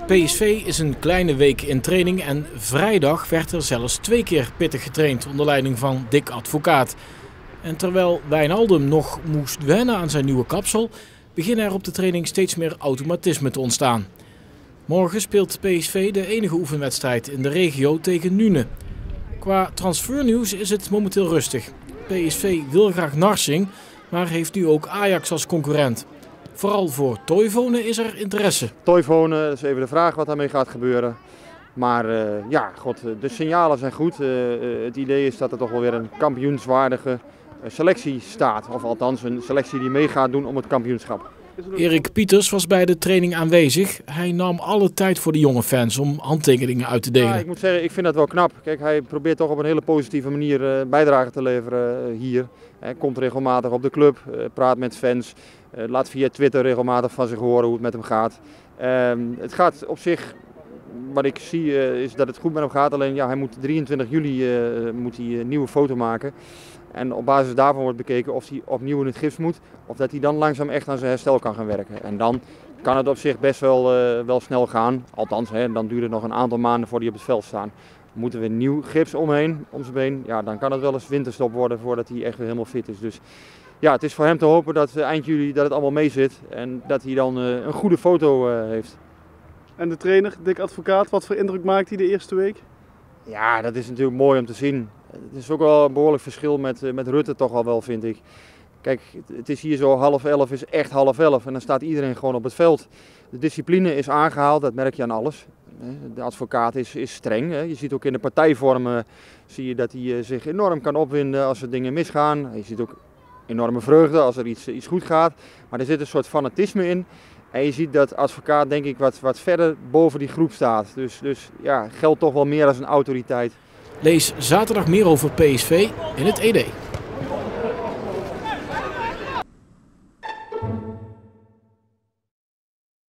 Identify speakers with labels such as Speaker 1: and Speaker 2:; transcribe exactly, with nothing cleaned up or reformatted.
Speaker 1: P S V is een kleine week in training en vrijdag werd er zelfs twee keer pittig getraind onder leiding van Dick Advocaat. En terwijl Wijnaldum nog moest wennen aan zijn nieuwe kapsel, beginnen er op de training steeds meer automatismen te ontstaan. Morgen speelt P S V de enige oefenwedstrijd in de regio tegen Nune. Qua transfernieuws is het momenteel rustig. P S V wil graag Narsing, maar heeft nu ook Ajax als concurrent. Vooral voor Toivonen is er interesse.
Speaker 2: Toivonen, dat is even de vraag wat daarmee gaat gebeuren. Maar uh, ja, god, de signalen zijn goed. Uh, het idee is dat er toch wel weer een kampioenswaardige selectie staat. Of althans een selectie die mee gaat doen om het kampioenschap.
Speaker 1: Erik Pieters was bij de training aanwezig. Hij nam alle tijd voor de jonge fans om handtekeningen uit te delen.
Speaker 2: Ja, ik moet zeggen, ik vind dat wel knap. Kijk, hij probeert toch op een hele positieve manier uh, bijdrage te leveren uh, hier. Hij komt regelmatig op de club, uh, praat met fans. Uh, laat via Twitter regelmatig van zich horen hoe het met hem gaat. Uh, het gaat op zich, wat ik zie, uh, is dat het goed met hem gaat. Alleen ja, hij moet drieëntwintig juli uh, moet hij een nieuwe foto maken. En op basis daarvan wordt bekeken of hij opnieuw in het gips moet. Of dat hij dan langzaam echt aan zijn herstel kan gaan werken. En dan kan het op zich best wel, uh, wel snel gaan. Althans, hè, dan duurt het nog een aantal maanden voordat hij op het veld staat. Moeten we een nieuw gips omheen, om zijn been, ja, dan kan het wel eens winterstop worden voordat hij echt weer helemaal fit is. Dus ja, het is voor hem te hopen dat eind juli dat het allemaal mee zit en dat hij dan uh, een goede foto uh, heeft.
Speaker 3: En de trainer, Dick Advocaat, wat voor indruk maakt hij de eerste week?
Speaker 2: Ja, dat is natuurlijk mooi om te zien. Het is ook wel een behoorlijk verschil met, met Rutte toch al wel, vind ik. Kijk, het is hier zo half elf is echt half elf en dan staat iedereen gewoon op het veld. De discipline is aangehaald, dat merk je aan alles. De advocaat is, is streng. Je ziet ook in de partijvormen zie je dat hij zich enorm kan opwinden als er dingen misgaan. Je ziet ook enorme vreugde als er iets, iets goed gaat. Maar er zit een soort fanatisme in. En je ziet dat advocaat denk ik wat, wat verder boven die groep staat. Dus, dus ja, geldt toch wel meer als een autoriteit.
Speaker 1: Lees zaterdag meer over P S V in het E D.